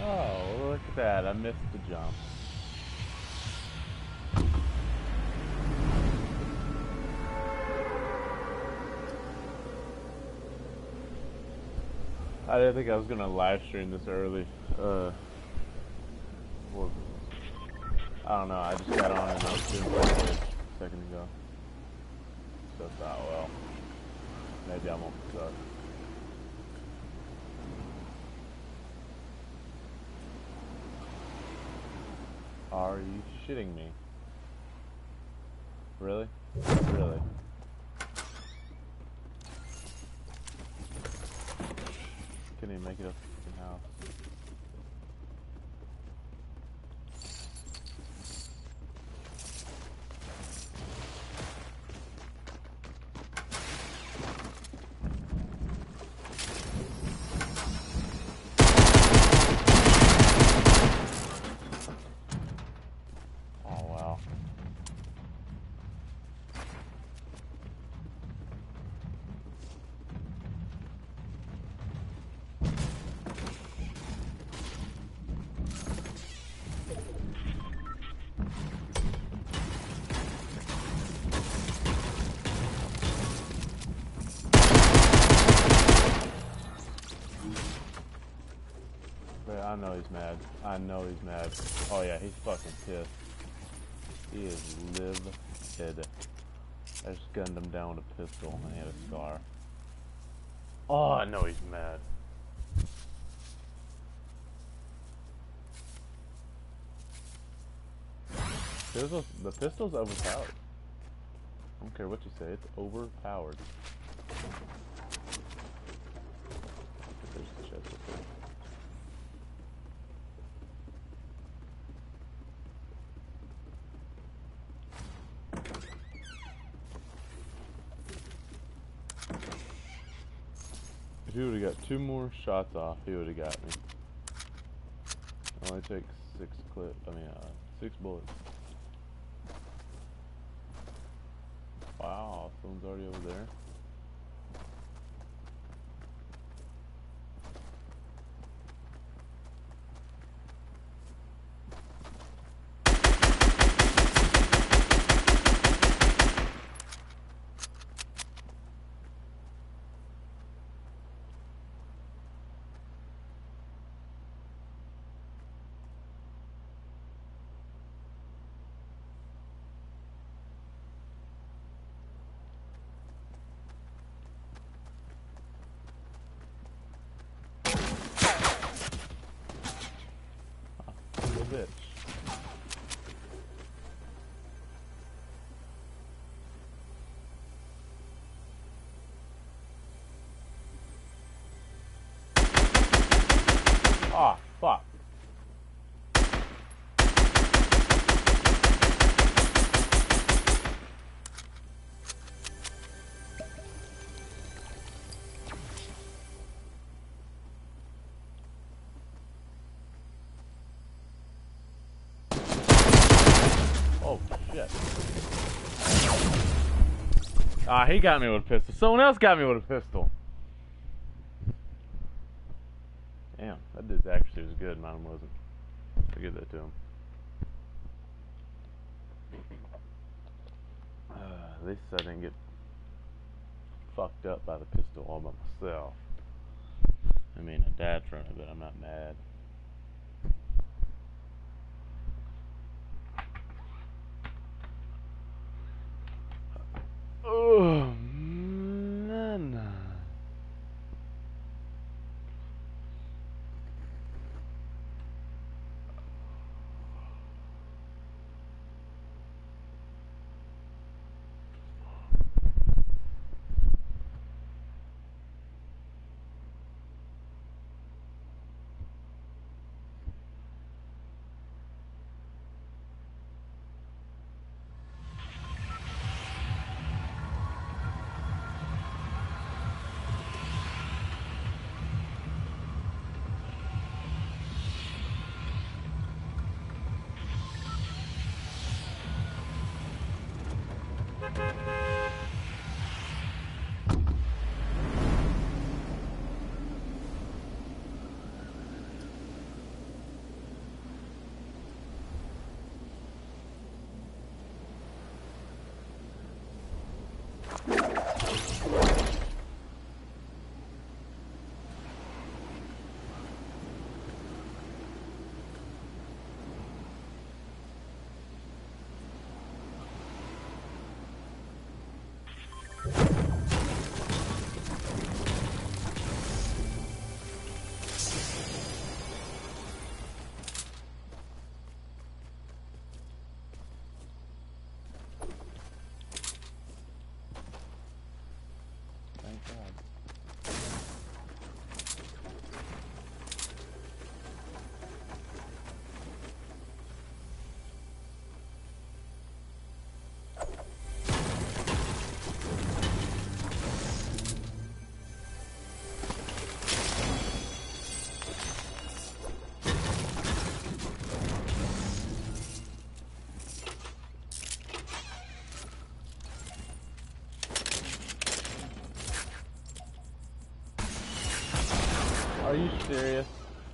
Oh, look at that. I missed the jump. I didn't think I was gonna live stream this early. Well, I don't know. I just got on and I was doing footage a second ago. So I thought, well, maybe I won't suck. Are you shitting me? Really? Really? Couldn't even make it up to the house. I know he's mad. I know he's mad. Oh yeah, he's fucking pissed. He is livid. I just gunned him down with a pistol and he had a scar. Oh, I know he's mad. The pistol's overpowered. I don't care what you say, it's overpowered. There's the chest up there. If he would've got 2 more shots off, he would've got me. It only takes 6 bullets. Wow, someone's already over there. Bitch. Ah, fuck. Oh, shit. Ah, he got me with a pistol. Someone else got me with a pistol. Damn, that dude's actually was good. Mine wasn't. I give that to him. At least I didn't get fucked up by the pistol all by myself. I mean, I died from it, but I'm not mad. Oh, man. Are you serious?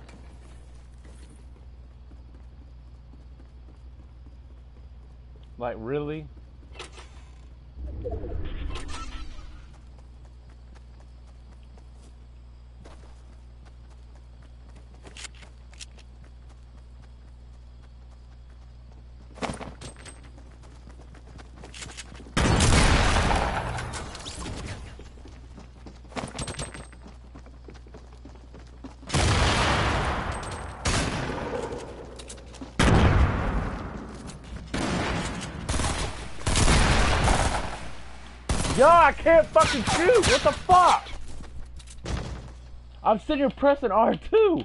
Like, really? Yo, I can't fucking shoot! What the fuck? I'm sitting here pressing R2.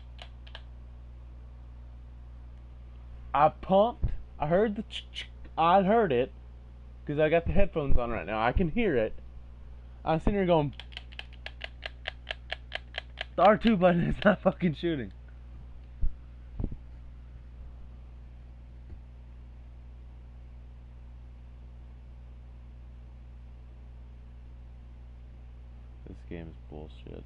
I pumped. I heard the I heard it. Because I got the headphones on right now. I can hear it. I'm sitting here going... The R2 button is not fucking shooting. This game is bullshit.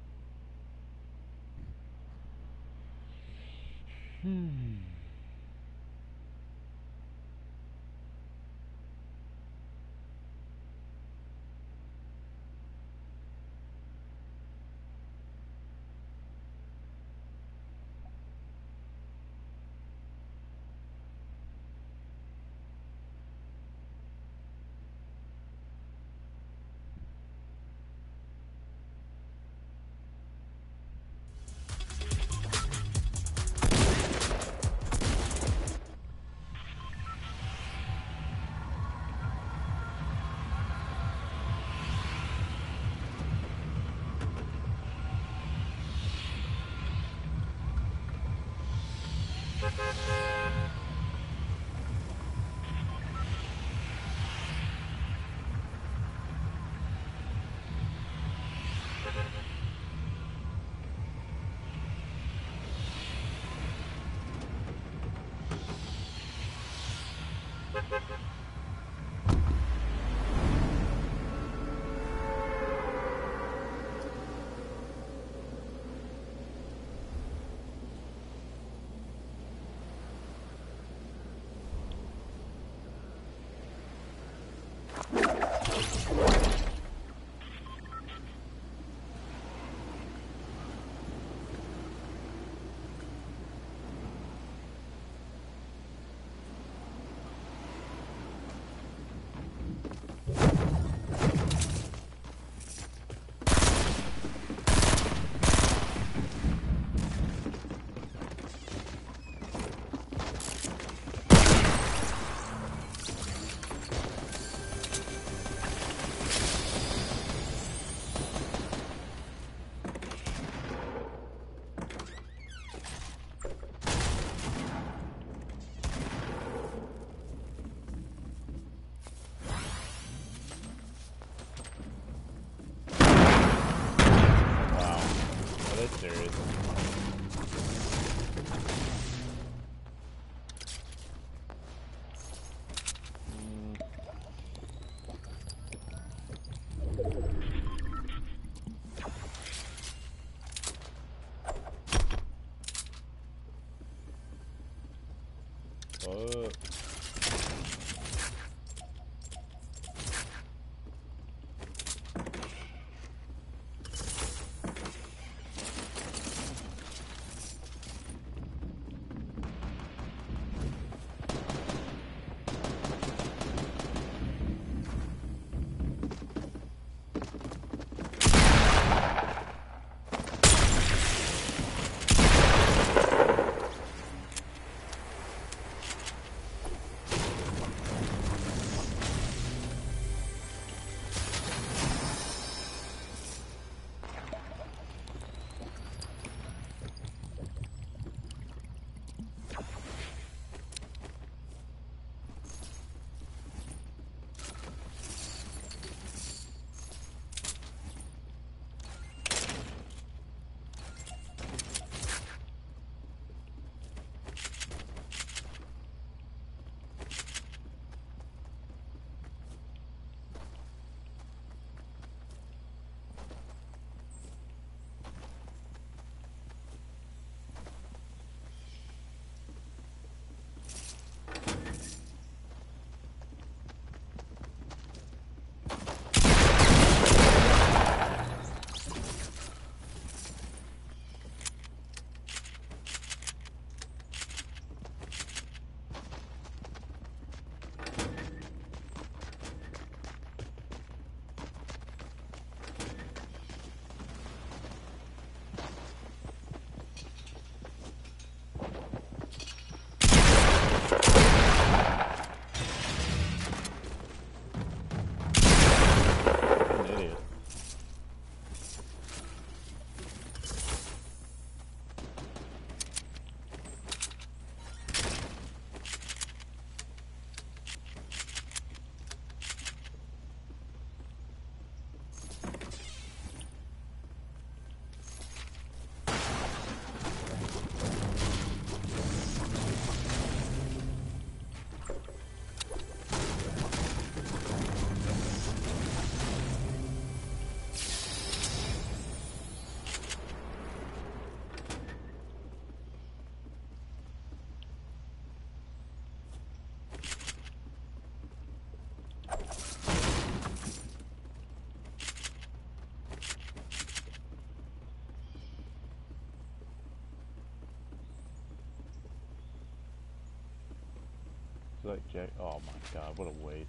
like Jack. Oh my god, what a waste.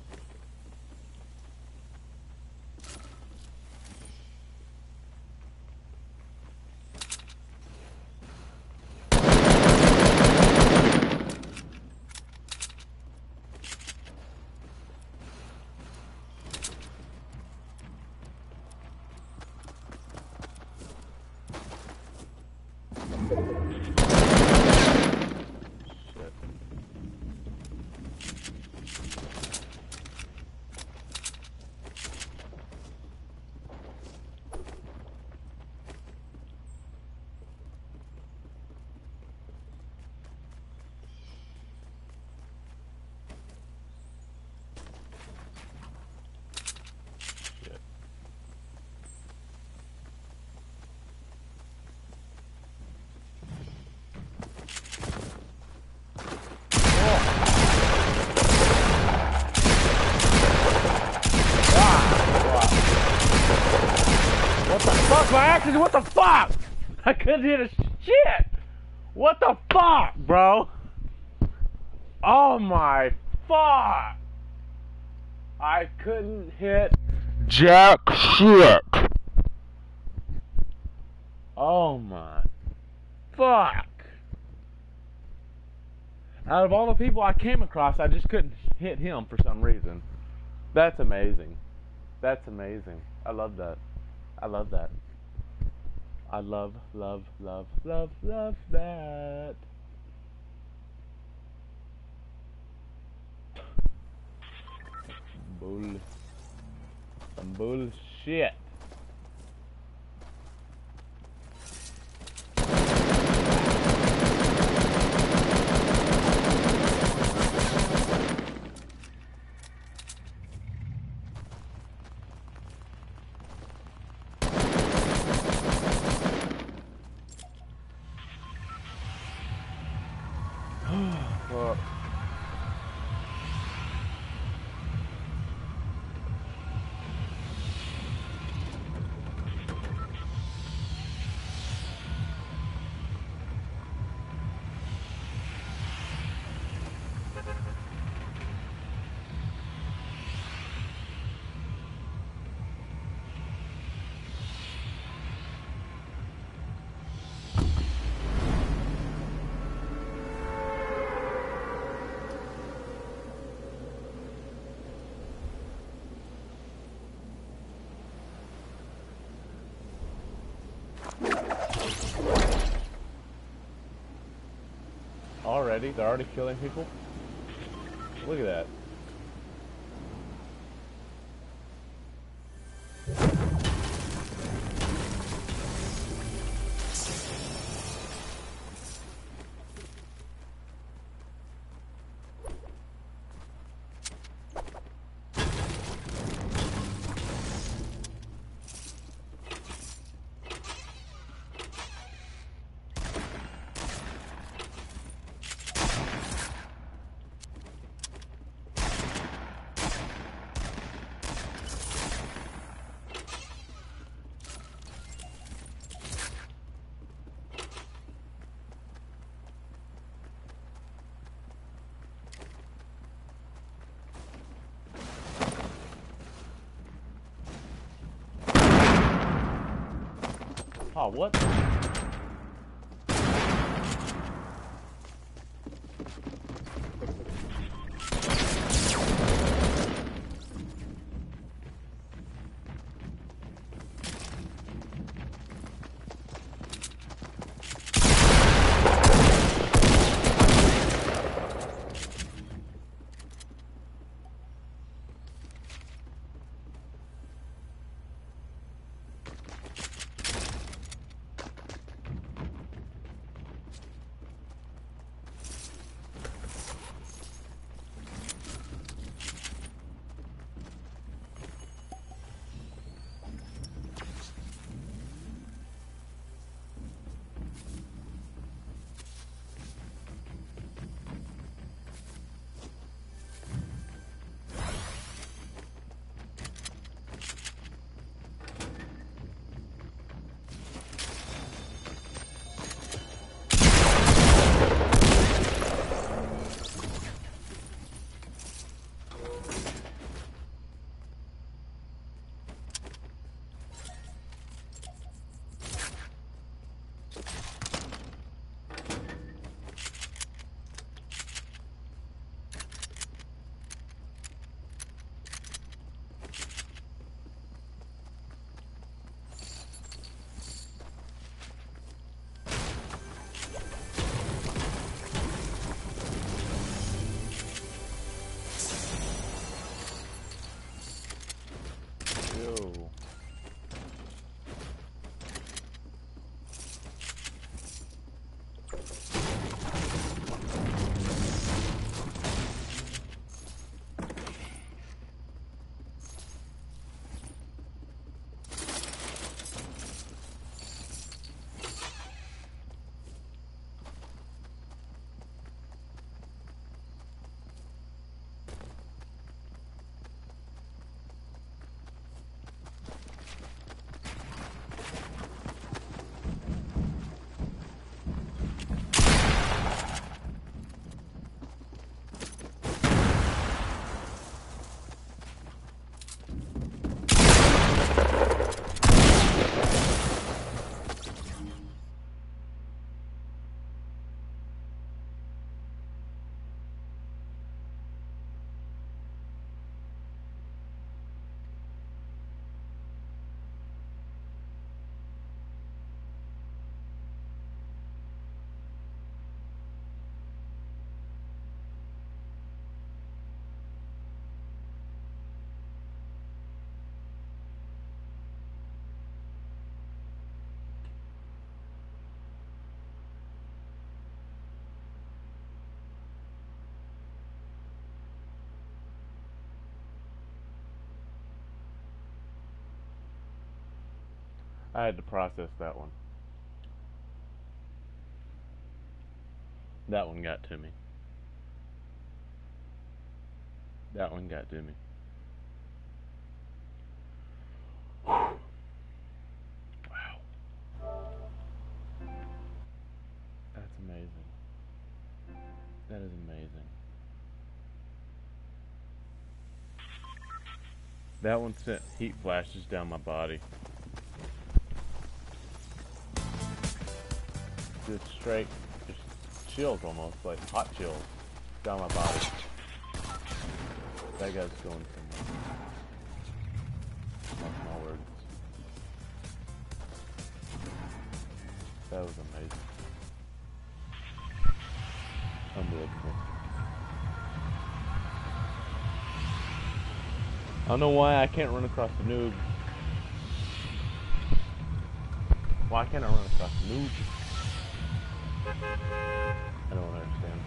By accident, what the fuck? I couldn't hit a shit. What the fuck, bro? Oh my fuck. I couldn't hit jack shit. Oh my fuck. Out of all the people I came across, I just couldn't hit him for some reason. That's amazing. That's amazing. I love that. I love that. I love that. Some bullshit. Fuck. Already? They're already killing people? Look at that. Oh, what? I had to process that one. That one got to me. That one got to me. Wow. That's amazing. That is amazing. That one sent heat flashes down my body. Just straight, just chills almost, like hot chills down my body. That guy's going somewhere. Mark my words. That was amazing. Unbelievable. I don't know why I can't run across the noob. Why can't I run across the noob? I don't understand.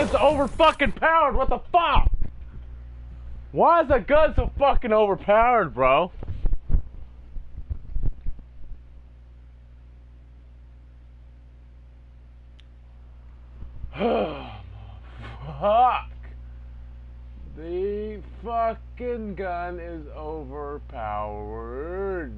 gun's over fucking powered. What the fuck? Why is that gun so fucking overpowered, bro? Fuck. The fucking gun is overpowered.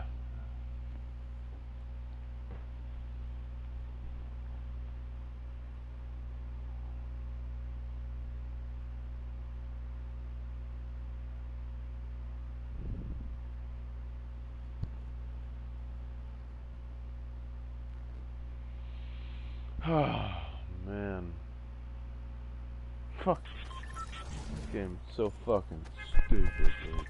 Oh, man. Fuck. This game's so fucking stupid, dude.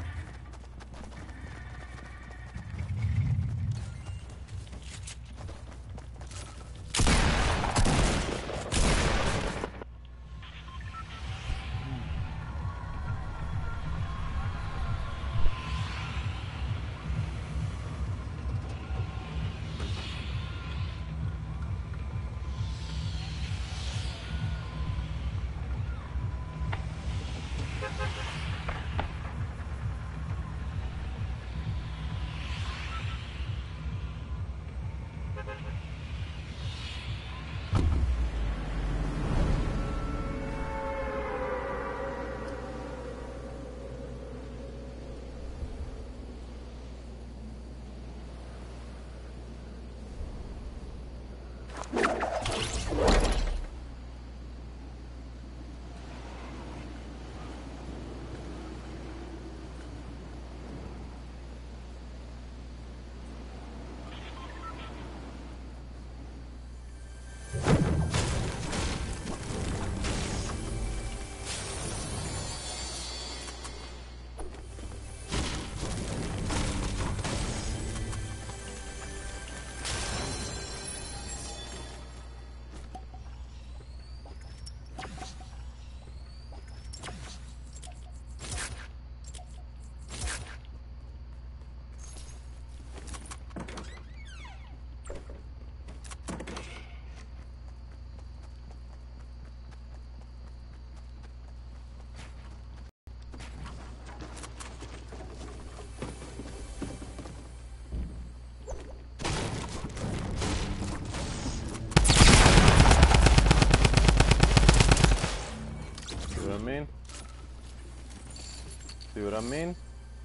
See what I mean?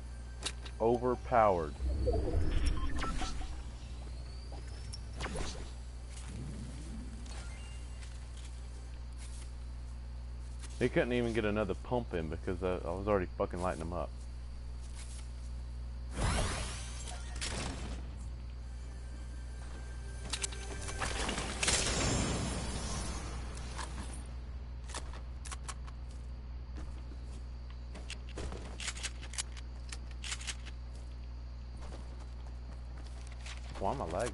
Overpowered. He couldn't even get another pump in because I was already fucking lighting him up. Why am I lagging?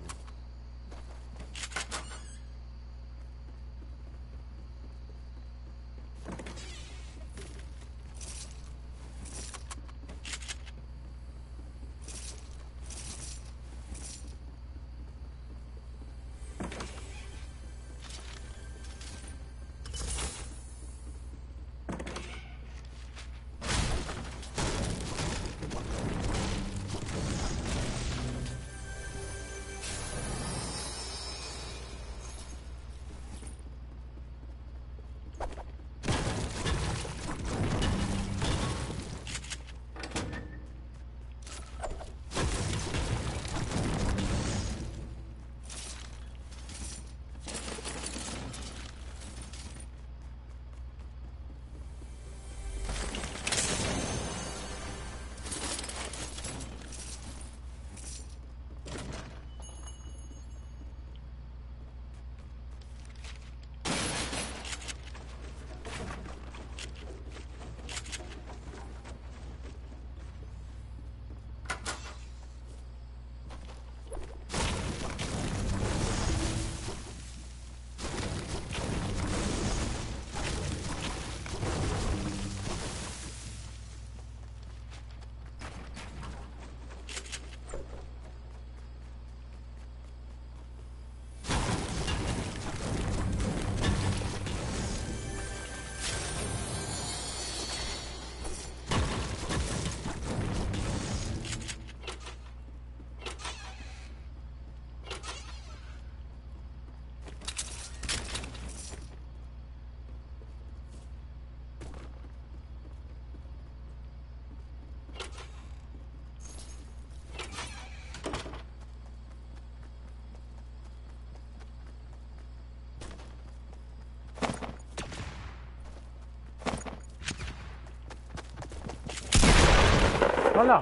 no.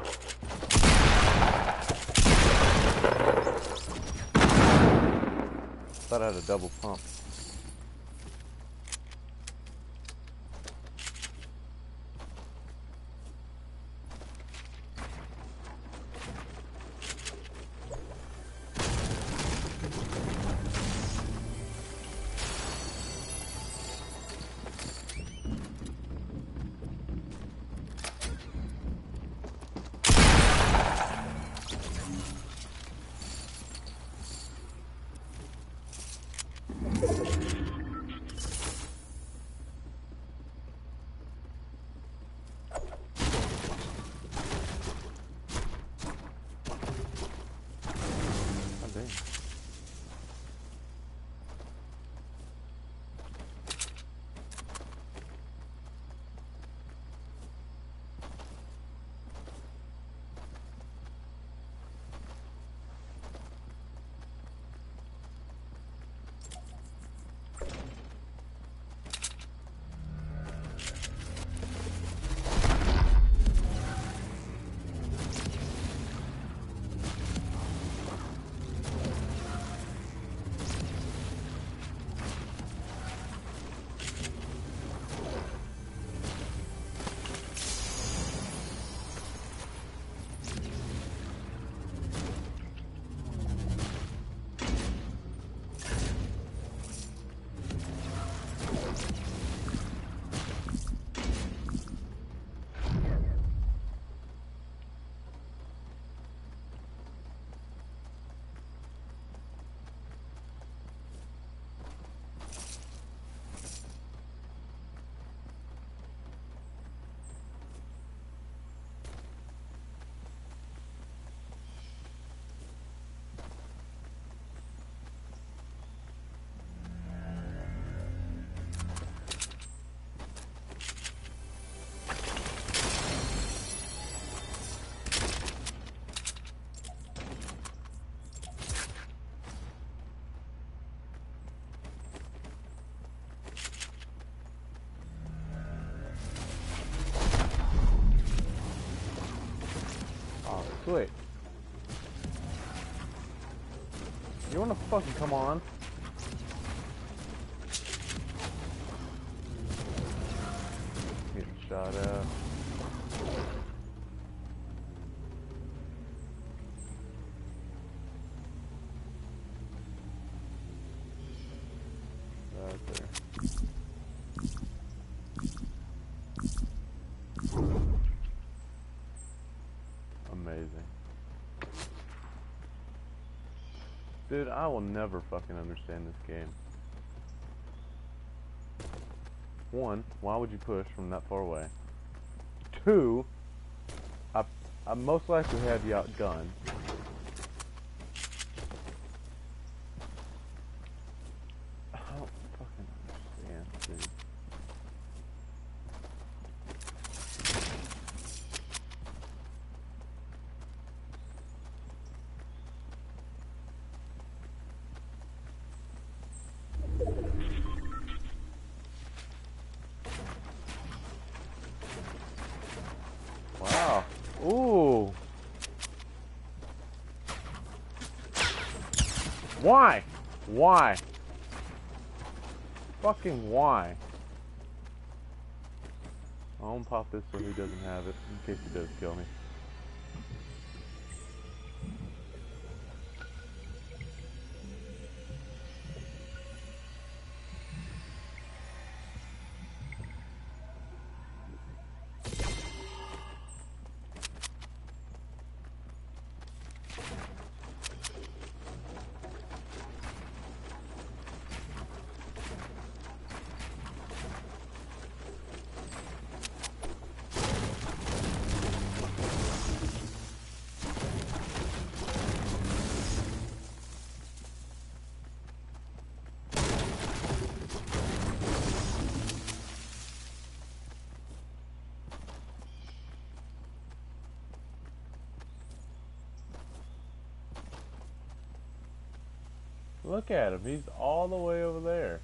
Thought I had a double pump. Sweet. You wanna fucking come on? Getting shot at. Right there. Amazing. Dude, I will never fucking understand this game. One, why would you push from that far away? Two, I most likely have you outgunned. I don't fucking understand, dude. Wow. Ooh. Why? Why? Fucking why? I'm gonna pop this so he doesn't have it, in case he does kill me. Look at him, he's all the way over there.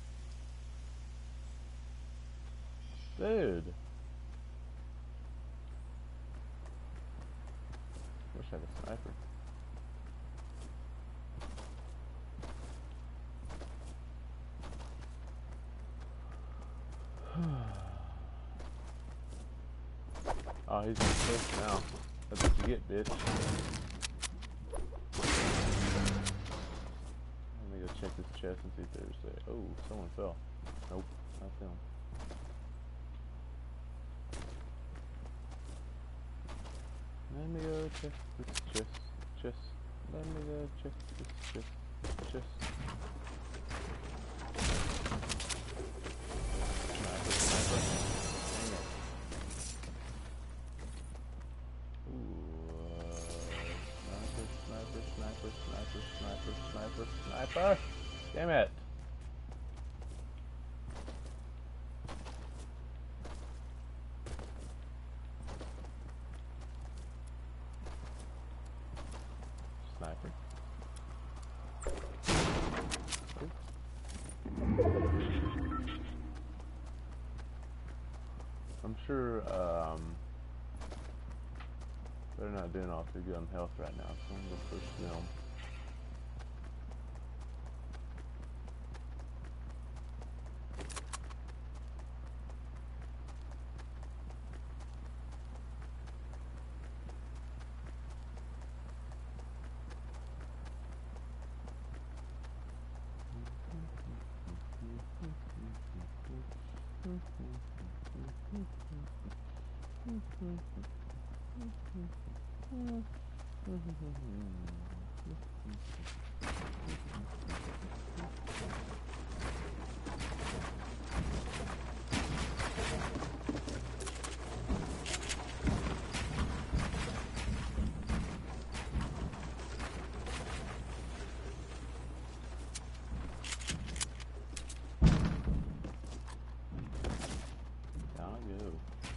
Dude. had a sniper. Oh, he's in the chest now. That's what you get, bitch. Let me go check this chest and see if there's a... Oh, someone fell. Nope, not them. Let me go check this chest. Let me go check this chest. Sniper. Dang it. Ooh, sniper. Damn it. Sniper. I'm sure, they're not doing all too good on health right now, so I'm gonna push them. Down I go.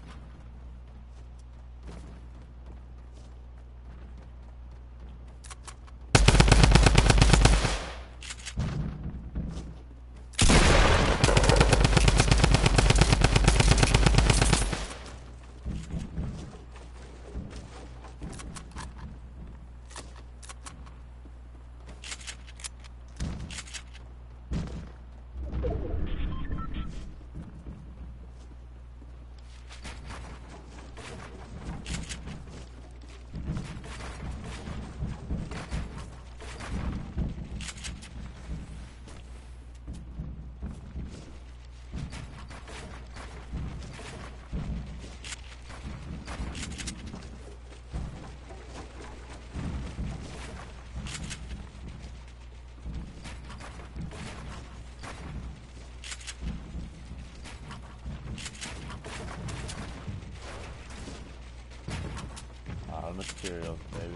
Materials, baby.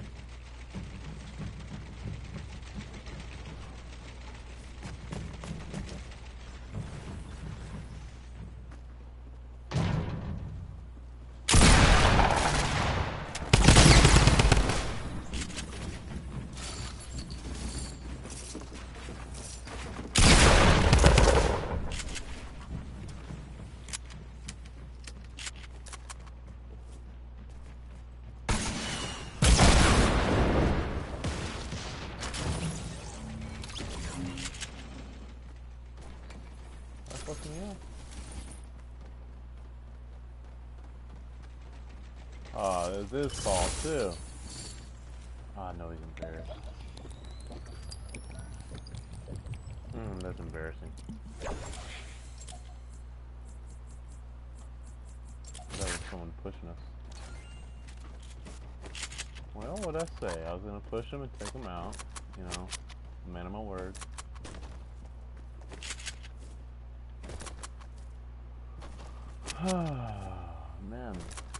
Oh, there's his fault too. Oh, I know he's embarrassed. That's embarrassing. That was someone pushing us. Well, what'd I say? I was gonna push him and take him out. You know, man of my word. Man.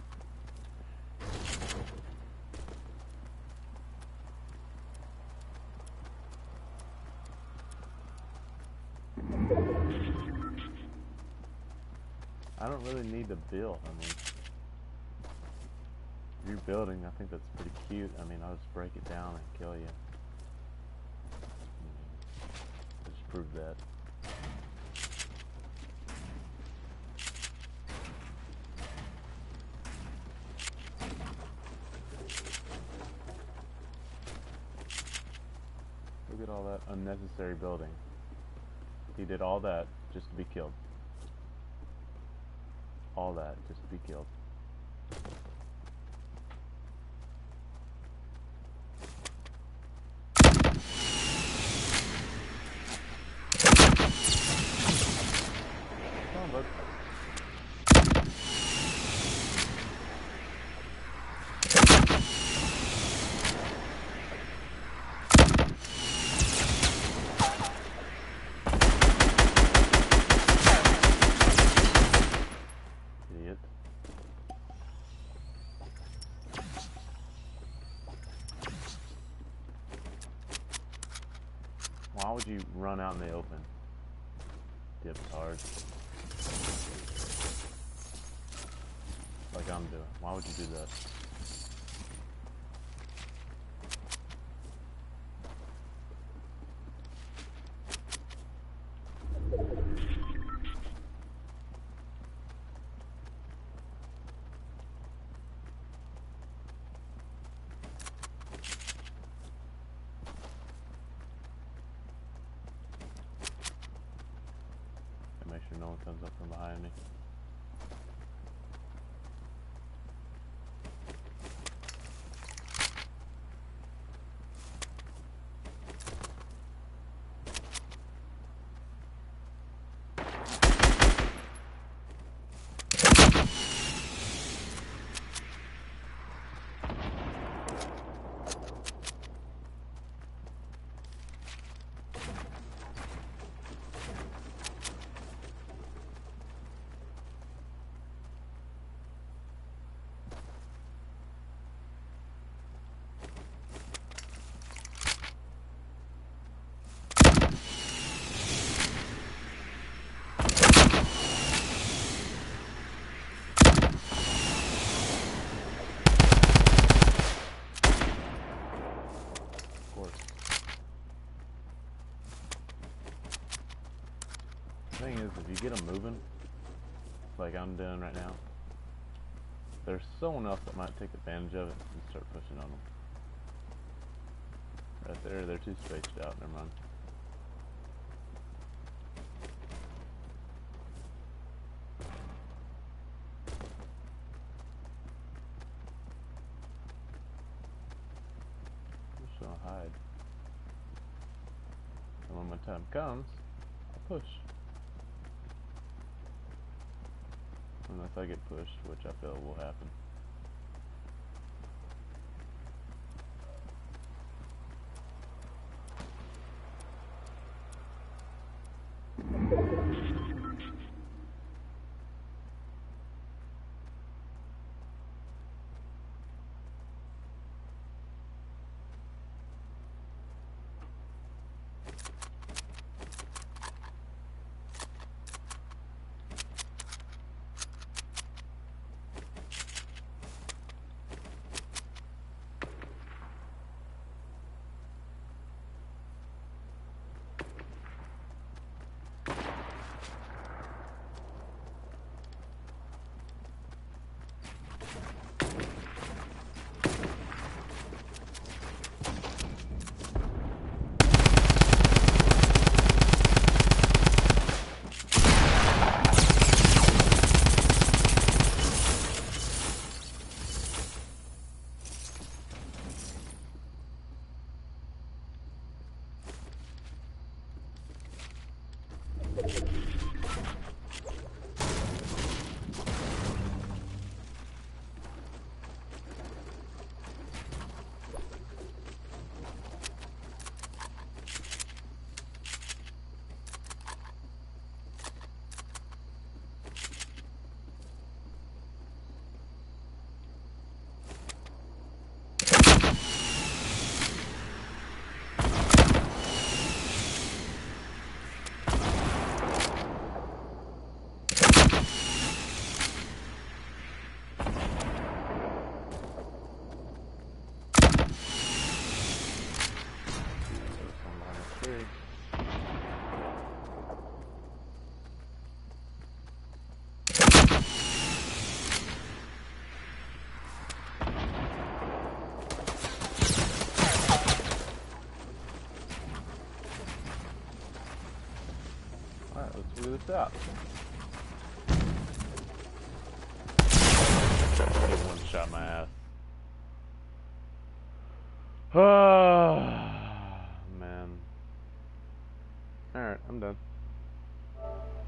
I don't really need to build. I mean, rebuilding, I think that's pretty cute. I mean, I'll just break it down and kill you. Just prove that. Look at all that unnecessary building. He did all that just to be killed. All that just to be killed. Come on, bud. Idiot. Why would you run out in the open? Diptard. Like I'm doing. Why would you do that? Make sure no one comes up from behind me. The thing is, if you get them moving, like I'm doing right now, there's someone else that might take advantage of it and start pushing on them. Right there, they're too spaced out. Never mind. I'm just gonna hide. And when my time comes, I'll push. Unless I get pushed, which I feel will happen. this out. He one shot my ass. Oh, man. Alright, I'm done.